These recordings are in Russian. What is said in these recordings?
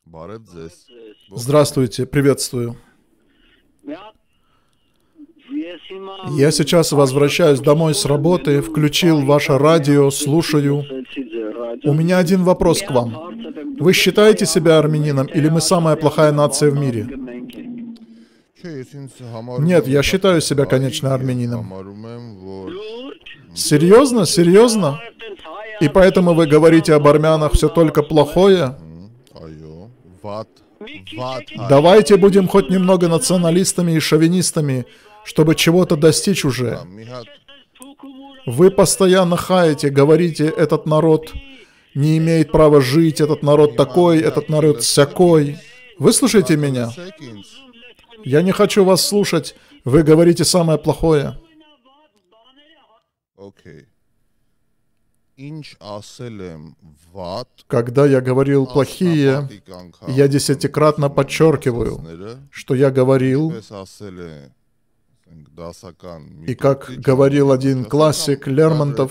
Здравствуйте, приветствую. Я сейчас возвращаюсь домой с работы, включил ваше радио, слушаю. У меня один вопрос к вам. Вы считаете себя армянином или мы самая плохая нация в мире? Нет, я считаю себя, конечно, армянином. Серьезно? Серьезно? И поэтому вы говорите об армянах все только плохое? Давайте будем хоть немного националистами и шовинистами, чтобы чего-то достичь уже. Вы постоянно хаете, говорите, этот народ не имеет права жить, этот народ такой, этот народ сякой. Вы слушаете меня? Я не хочу вас слушать. Вы говорите самое плохое. Когда я говорил плохие, я десятикратно подчеркиваю, что я говорил, и как говорил один классик Лермонтов,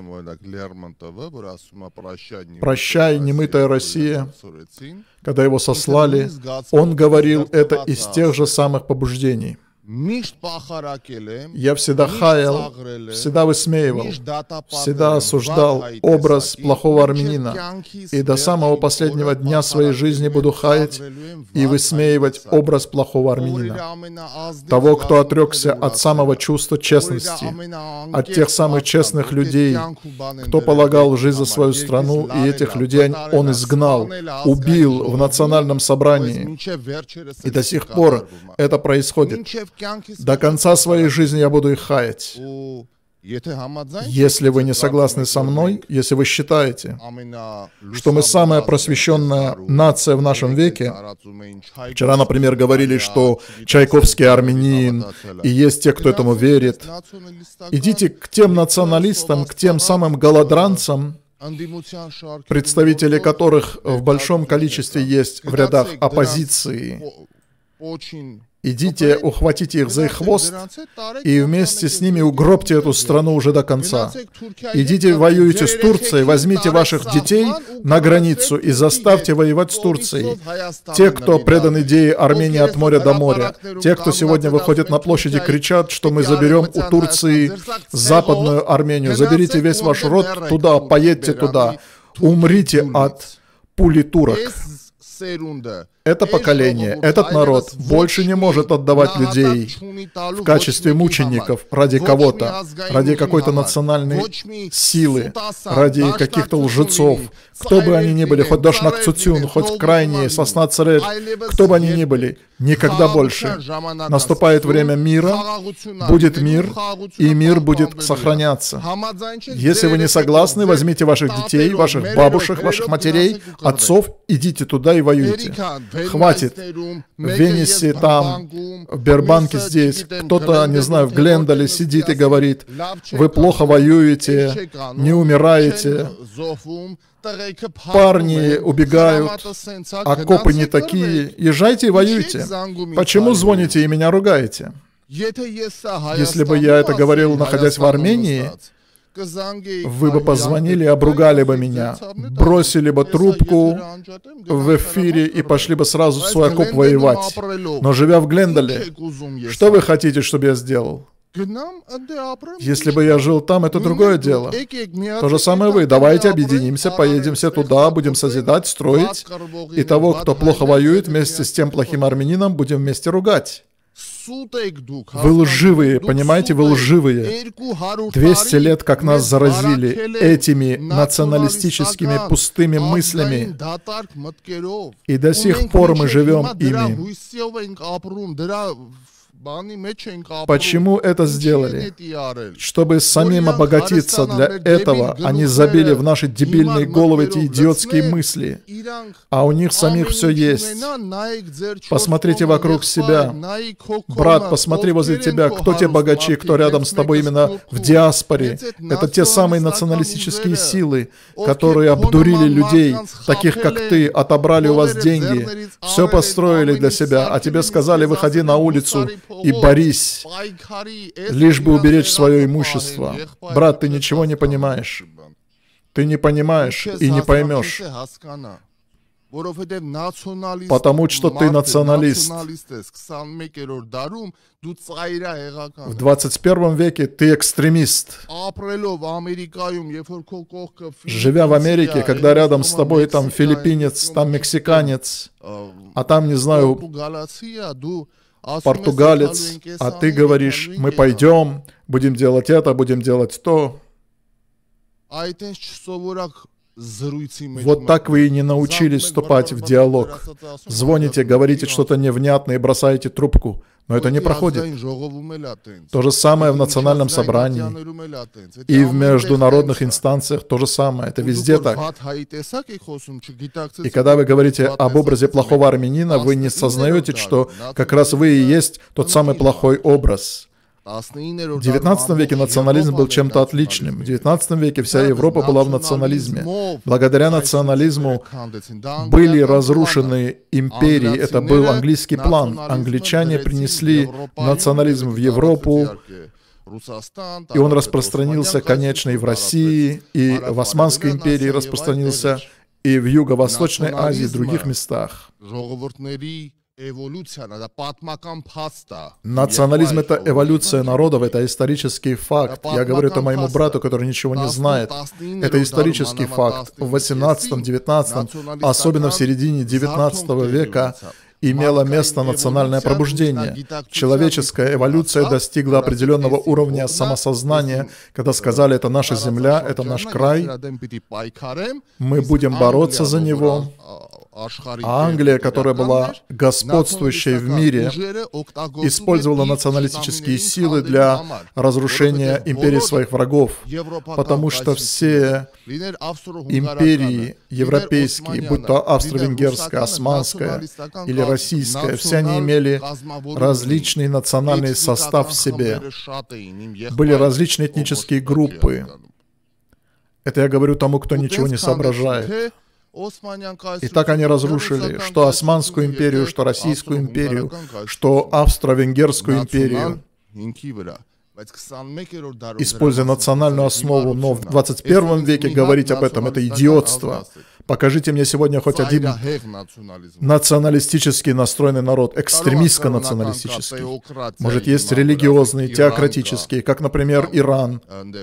«Прощай, немытая Россия», когда его сослали, он говорил это из тех же самых побуждений. Я всегда хаял, всегда высмеивал, всегда осуждал образ плохого армянина. И до самого последнего дня своей жизни буду хаять и высмеивать образ плохого армянина. Того, кто отрекся от самого чувства честности, от тех самых честных людей, кто полагал жизнь за свою страну, и этих людей он изгнал, убил в национальном собрании. И до сих пор это происходит. До конца своей жизни я буду их хаять. Если вы не согласны со мной, если вы считаете, что мы самая просвещенная нация в нашем веке, вчера, например, говорили, что Чайковский армянин, и есть те, кто этому верит, идите к тем националистам, к тем самым голодранцам, представители которых в большом количестве есть в рядах оппозиции. Идите, ухватите их за их хвост и вместе с ними угробьте эту страну уже до конца. Идите, воюйте с Турцией, возьмите ваших детей на границу и заставьте воевать с Турцией. Те, кто предан идее Армении от моря до моря, те, кто сегодня выходит на площади, кричат, что мы заберем у Турции Западную Армению. Заберите весь ваш род туда, поедьте туда, умрите от пули турок. Это поколение, этот народ больше не может отдавать людей в качестве мучеников ради кого-то, ради какой-то национальной силы, ради каких-то лжецов. Кто бы они ни были, хоть Дашнак Цуцюн, хоть крайние, Сосна Царевич, кто бы они ни были, никогда больше. Наступает время мира, будет мир, и мир будет сохраняться. Если вы не согласны, возьмите ваших детей, ваших бабушек, ваших матерей, отцов, идите туда и воюйте. Хватит. В Венесе, там, в Бербанке здесь, кто-то, не знаю, в Глендале сидит и говорит, вы плохо воюете, не умираете, парни убегают, окопы не такие, езжайте и воюйте. Почему звоните и меня ругаете? Если бы я это говорил, находясь в Армении, вы бы позвонили и обругали бы меня, бросили бы трубку в эфире и пошли бы сразу в свой окоп воевать. Но живя в Глендале, что вы хотите, чтобы я сделал? Если бы я жил там, это другое дело. То же самое вы. Давайте объединимся, поедем все туда, будем созидать, строить. И того, кто плохо воюет, вместе с тем плохим армянином будем вместе ругать. Вы лживые, понимаете, вы лживые. 200 лет, как нас заразили этими националистическими пустыми мыслями, и до сих пор мы живем ими. Почему это сделали? Чтобы самим обогатиться. Для этого они забили в наши дебильные головы эти идиотские мысли. А у них самих все есть. Посмотрите вокруг себя. Брат, посмотри возле тебя, кто те богачи, кто рядом с тобой именно в диаспоре. Это те самые националистические силы, которые обдурили людей, таких как ты, отобрали у вас деньги, все построили для себя, а тебе сказали, выходи на улицу и борись, лишь бы уберечь свое имущество. Брат, ты ничего не понимаешь. Ты не понимаешь и не поймешь. Потому что ты националист. В 21 веке ты экстремист. Живя в Америке, когда рядом с тобой там филиппинец, там мексиканец, а там, не знаю, португалец, а ты говоришь, мы пойдем, будем делать это, будем делать то. Вот так вы и не научились вступать в диалог. Звоните, говорите что-то невнятное и бросаете трубку. Но это не проходит. То же самое в национальном собрании и в международных инстанциях. То же самое. Это везде так. И когда вы говорите об образе плохого армянина, вы не сознаете, что как раз вы и есть тот самый плохой образ. В 19 веке национализм был чем-то отличным. В 19 веке вся Европа была в национализме. Благодаря национализму были разрушены империи. Это был английский план. Англичане принесли национализм в Европу, и он распространился, конечно, и в России, и в Османской империи распространился, и в Юго-Восточной Азии, и в других местах. Национализм — это эволюция народов, это исторический факт. Я говорю это моему брату, который ничего не знает. Это исторический факт. В 18, 19, особенно в середине 19 века имело место национальное пробуждение. Человеческая эволюция достигла определенного уровня самосознания, когда сказали, это наша земля, это наш край, мы будем бороться за него. А Англия, которая была господствующей в мире, использовала националистические силы для разрушения империи своих врагов, потому что все империи европейские, будь то австро-венгерская, османская или российская, все они имели различный национальный состав в себе. Были различные этнические группы. Это я говорю тому, кто ничего не соображает. И так они разрушили что Османскую империю, что Российскую империю, что Австро-Венгерскую империю, используя национальную основу. Но в 21 веке говорить об этом — это идиотство. Покажите мне сегодня хоть один националистически настроенный народ, экстремистско-националистический. Может, есть религиозные, теократические, как, например, Иран,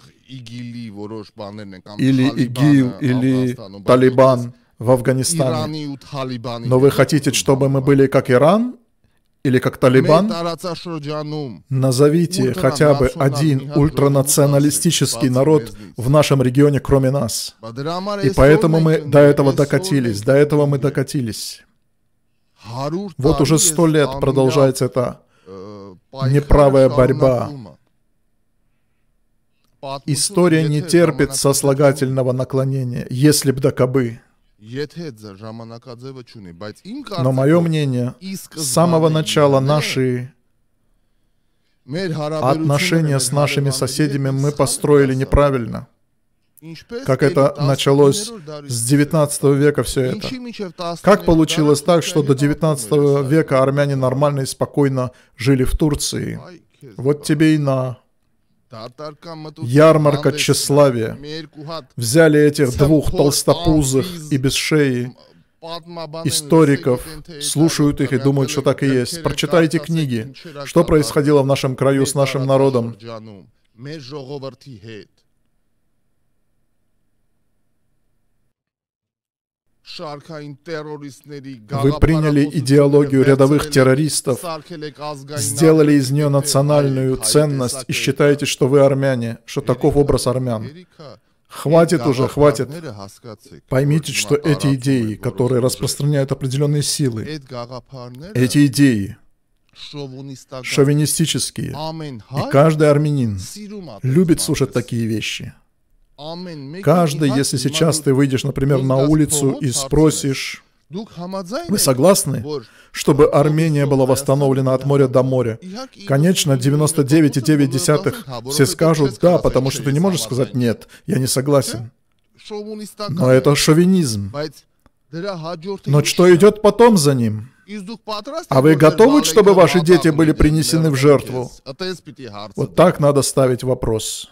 или ИГИЛ, или Талибан в Афганистане. Но вы хотите, чтобы мы были как Иран или как Талибан? Назовите хотя бы один ультранационалистический народ в нашем регионе, кроме нас. И поэтому мы до этого докатились. Вот уже 100 лет продолжается эта неправая борьба. История не терпит сослагательного наклонения, если б да кабы. Но мое мнение, с самого начала наши отношения с нашими соседями мы построили неправильно. Как это началось с 19 века все это. Как получилось так, что до 19 века армяне нормально и спокойно жили в Турции? Вот тебе и на... Ярмарка тщеславия. Взяли этих двух толстопузых и без шеи историков, слушают их и думают, что так и есть. Прочитайте книги, что происходило в нашем краю с нашим народом. Вы приняли идеологию рядовых террористов, сделали из нее национальную ценность и считаете, что вы армяне, что таков образ армян. Хватит уже, хватит. Поймите, что эти идеи, которые распространяют определенные силы, эти идеи шовинистические, и каждый армянин любит слушать такие вещи. Каждый, если сейчас ты выйдешь, например, на улицу и спросишь, вы согласны, чтобы Армения была восстановлена от моря до моря? Конечно, 99,9 все скажут «да», потому что ты не можешь сказать «нет, я не согласен». Но это шовинизм. Но что идет потом за ним? А вы готовы, чтобы ваши дети были принесены в жертву? Вот так надо ставить вопрос.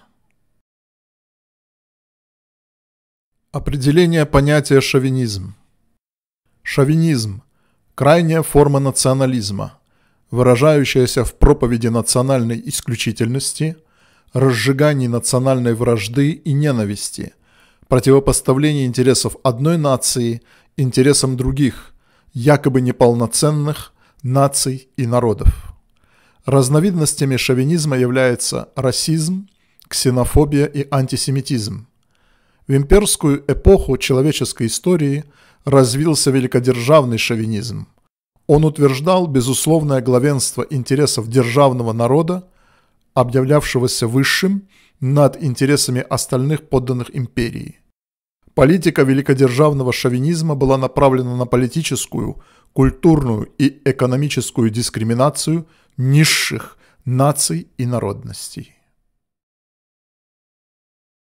Определение понятия шовинизм. Шовинизм – крайняя форма национализма, выражающаяся в проповеди национальной исключительности, разжигании национальной вражды и ненависти, противопоставлении интересов одной нации интересам других, якобы неполноценных наций и народов. Разновидностями шовинизма являются расизм, ксенофобия и антисемитизм. В имперскую эпоху человеческой истории развился великодержавный шовинизм. Он утверждал безусловное главенство интересов державного народа, объявлявшегося высшим над интересами остальных подданных империи. Политика великодержавного шовинизма была направлена на политическую, культурную и экономическую дискриминацию низших наций и народностей.